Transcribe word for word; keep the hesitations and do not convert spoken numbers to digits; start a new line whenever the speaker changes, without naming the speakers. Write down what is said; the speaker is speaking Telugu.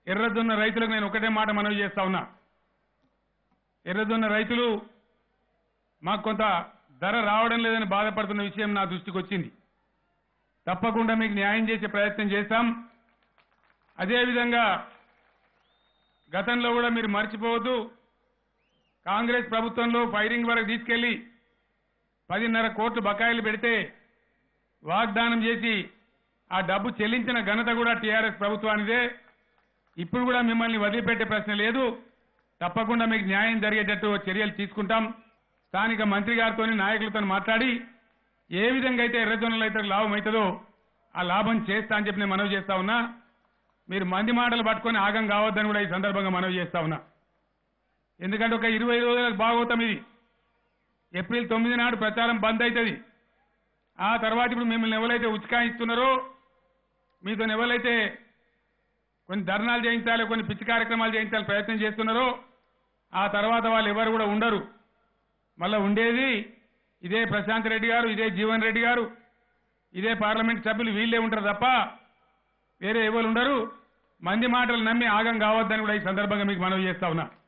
ఎర్రజొన్న రైతులకు నేను ఒకటే మాట మనవి చేస్తా ఉన్నా. ఎర్రజొన్న రైతులు మాకు కొంత ధర రావడం లేదని బాధపడుతున్న విషయం నా దృష్టికి వచ్చింది. తప్పకుండా మీకు న్యాయం చేసే ప్రయత్నం చేస్తాం. అదేవిధంగా గతంలో కూడా మీరు మర్చిపోవద్దు, కాంగ్రెస్ ప్రభుత్వంలో ఫైరింగ్ వరకు తీసుకెళ్లి పదిన్నర కోట్లు బకాయిలు పెడితే వాగ్దానం చేసి ఆ డబ్బు చెల్లించిన ఘనత కూడా టీఆర్ఎస్ ప్రభుత్వానిదే. ఇప్పుడు కూడా మిమ్మల్ని వదిలిపెట్టే ప్రశ్న లేదు. తప్పకుండా మీకు న్యాయం జరిగేటట్టు చర్యలు తీసుకుంటాం. స్థానిక మంత్రి గారితో నాయకులతో మాట్లాడి ఏ విధంగా అయితే ఎర్రజొన్నలు అయితే లాభం అవుతుందో ఆ లాభం చేస్తా అని చెప్పి నేను మనవి చేస్తా ఉన్నా. మీరు మంది మాటలు పట్టుకొని ఆగం కావద్దని కూడా ఈ సందర్భంగా మనవి చేస్తా ఉన్నా. ఎందుకంటే ఒక ఇరవై రోజులకు బాగోతాం. ఇది ఏప్రిల్ తొమ్మిది నాడు ప్రచారం బంద్ అవుతుంది. ఆ తర్వాత ఇప్పుడు మిమ్మల్ని ఎవరైతే ఉచికాయిస్తున్నారో, మీతో ఎవరైతే కొన్ని ధర్నాలు చేయించాలి, కొన్ని పిచ్చి కార్యక్రమాలు చేయించాలని ప్రయత్నం చేస్తున్నారో ఆ తర్వాత వాళ్ళు ఎవరు కూడా ఉండరు. మళ్ళా ఉండేది ఇదే ప్రశాంత్ రెడ్డి గారు, ఇదే జీవన్ రెడ్డి గారు, ఇదే పార్లమెంట్ సభ్యులు, వీళ్ళే ఉంటారు తప్ప వేరే ఎవరు ఉండరు. మంది మాటలు నమ్మి ఆగం కావద్దని కూడా ఈ సందర్భంగా మీకు మనవి చేస్తా ఉన్నా.